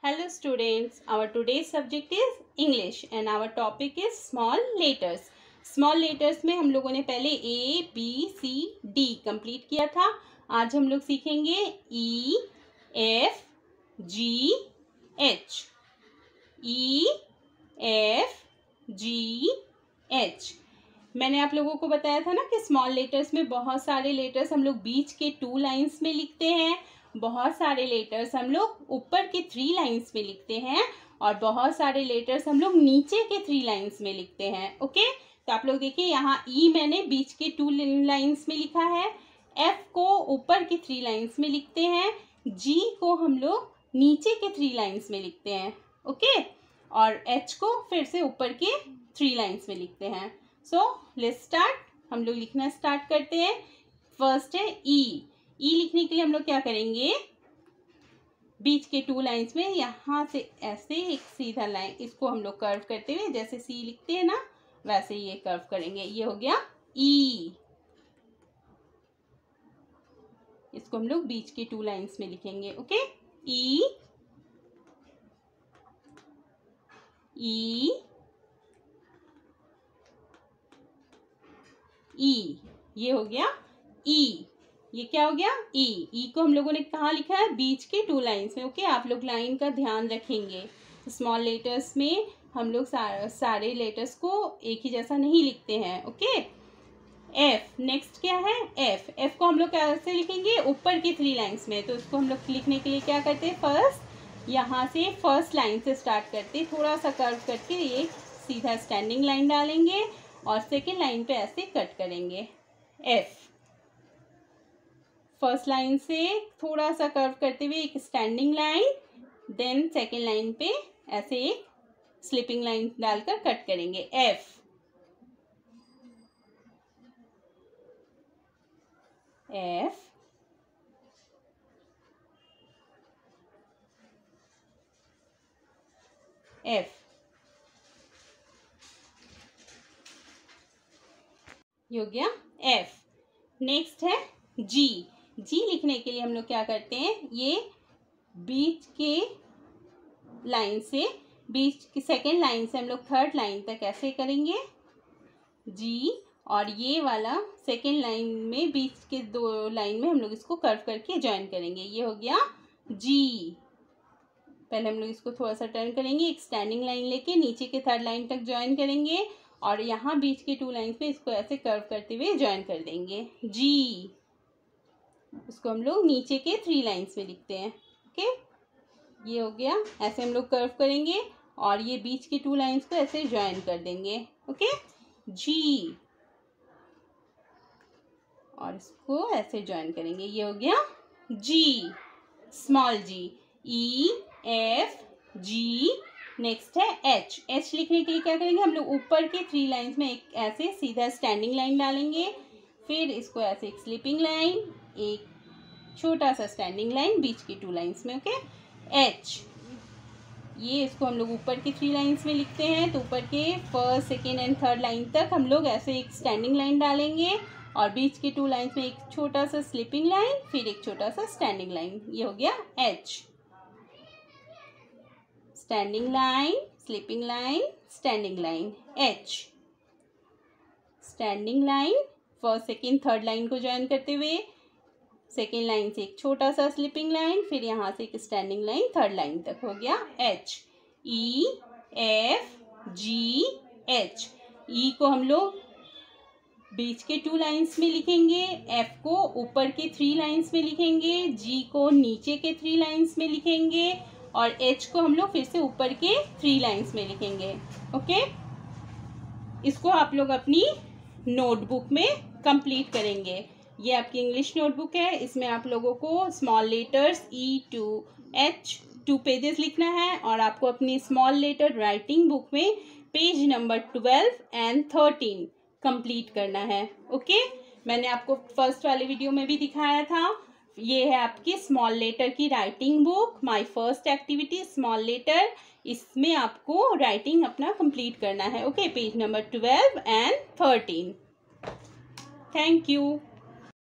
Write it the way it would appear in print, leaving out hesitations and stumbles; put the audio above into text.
Hello students, our today's subject is English and our topic is small letters. Small letters में हम लोगों ने पहले A, B, C, D complete किया था. आज हम लोग सीखेंगे E, F, G, H. E, F, G, H. मैंने आप लोगों को बताया था ना कि स्मॉल लेटर्स में बहुत सारे लेटर्स हम लोग बीच के 2 लाइन्स में लिखते हैं, बहुत सारे लेटर्स हम लोग ऊपर के 3 लाइन्स में लिखते हैं और बहुत सारे लेटर्स हम लोग नीचे के 3 लाइन्स में लिखते हैं. ओके, तो आप लोग देखिए यहाँ ई मैंने बीच के 2 लाइन्स में लिखा है, एफ को ऊपर के 3 लाइन्स में लिखते हैं, जी को हम लोग नीचे के 3 लाइन्स में लिखते हैं. ओके, और एच को फिर से ऊपर के 3 लाइन्स में लिखते हैं. So let's start. हम लोग लिखना स्टार्ट करते हैं. फर्स्ट है ई. ई लिखने के लिए हम लोग क्या करेंगे, बीच के 2 लाइन्स में यहाँ से ऐसे एक सीधा लाइन, इसको हम लोग कर्व करते हुए जैसे सी लिखते हैं ना वैसे ये कर्व करेंगे. ये हो गया ई. इसको हम लोग बीच के 2 लाइन्स में लिखेंगे. Okay, E, E, E. ये हो गया ई. ये क्या हो गया ई. ई को हम लोगों ने कहाँ लिखा है, बीच के 2 लाइन्स में. ओके, आप लोग लाइन का ध्यान रखेंगे. स्मॉल लेटर्स में हम लोग सारे लेटर्स को एक ही जैसा नहीं लिखते हैं. Okay, F. नेक्स्ट क्या है एफ. एफ को हम लोग कैसे लिखेंगे, ऊपर के 3 लाइन्स में. तो इसको हम लोग लिखने के लिए क्या करते हैं, फर्स्ट यहाँ से फर्स्ट लाइन से स्टार्ट करते, थोड़ा सा कर्व करके ये सीधा स्टैंडिंग लाइन डालेंगे और सेकेंड लाइन पे ऐसे कट करेंगे. एफ. फर्स्ट लाइन से थोड़ा सा कर्व करते हुए एक standing line, then second line पे ऐसे एक स्लिपिंग लाइन डालकर कट करेंगे. एफ. एफ. एफ. ये हो गया एफ. नेक्स्ट है जी. जी लिखने के लिए हम लोग क्या करते हैं, ये बीच के लाइन से, बीच की सेकेंड लाइन से हम लोग थर्ड लाइन तक ऐसे करेंगे जी, और ये वाला सेकेंड लाइन में बीच के 2 लाइन में हम लोग इसको कर्व करके ज्वाइन करेंगे. ये हो गया जी. पहले हम लोग इसको थोड़ा सा टर्न करेंगे, एक स्टैंडिंग लाइन लेके नीचे के थर्ड लाइन तक ज्वाइन करेंगे और यहाँ बीच के 2 लाइन पे इसको ऐसे कर्व करते हुए ज्वाइन कर देंगे जी. उसको हम लोग नीचे के 3 लाइन्स में लिखते हैं. ओके, ये हो गया. ऐसे हम लोग कर्व करेंगे और ये बीच के 2 लाइन्स को ऐसे ज्वाइन कर देंगे. ओके, जी, और इसको ऐसे ज्वाइन करेंगे. ये हो गया G, small G. E, F, G. Next है एच. एच लिखने के लिए क्या करेंगे, हम लोग ऊपर के 3 लाइन्स में एक ऐसे सीधा स्टैंडिंग लाइन डालेंगे, फिर इसको ऐसे एक स्लिपिंग लाइन, एक छोटा सा स्टैंडिंग लाइन बीच की 2 लाइन्स में. Okay, H. ये इसको हम लोग ऊपर की 3 लाइन्स में लिखते हैं, तो ऊपर के first, second and third line तक हम लोग ऐसे एक स्टैंडिंग लाइन डालेंगे और बीच की 2 लाइन्स में एक छोटा सा स्लिपिंग लाइन, फिर एक छोटा सा स्टैंडिंग लाइन. ये हो गया H. Standing line, slipping line, standing line. H. Standing line, first, second, third line को ज्वाइन करते हुए सेकेंड लाइन से एक छोटा सा स्लिपिंग लाइन, फिर यहाँ से एक स्टैंडिंग लाइन थर्ड लाइन तक. हो गया H. E, F, G, H. E को हम लोग बीच के 2 लाइन्स में लिखेंगे, एफ को ऊपर के 3 लाइन्स में लिखेंगे, जी को नीचे के 3 लाइन्स में लिखेंगे और एच को हम लोग फिर से ऊपर के 3 लाइन्स में लिखेंगे. ओके, इसको आप लोग अपनी नोटबुक में कंप्लीट करेंगे. ये आपकी इंग्लिश नोटबुक है, इसमें आप लोगों को small letters E to H 2 pages लिखना है और आपको अपनी स्मॉल लेटर राइटिंग बुक में पेज नंबर 12 एंड 13 कंप्लीट करना है. ओके, मैंने आपको फर्स्ट वाले वीडियो में भी दिखाया था. ये है आपकी स्मॉल लेटर की writing book, my first activity small letter. इसमें आपको राइटिंग अपना कंप्लीट करना है. Okay, page number 12 and 13. Thank you.